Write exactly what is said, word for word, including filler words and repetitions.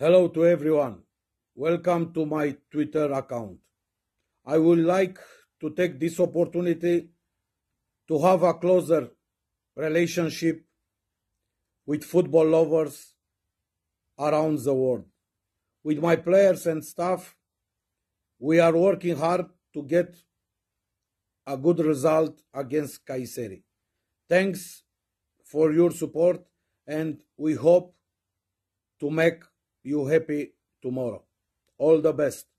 Hello to everyone. Welcome to my Twitter account. I would like to take this opportunity to have a closer relationship with football lovers around the world. With my players and staff, we are working hard to get a good result against Kayseri. Thanks for your support, and we hope to make you happy tomorrow. All the best.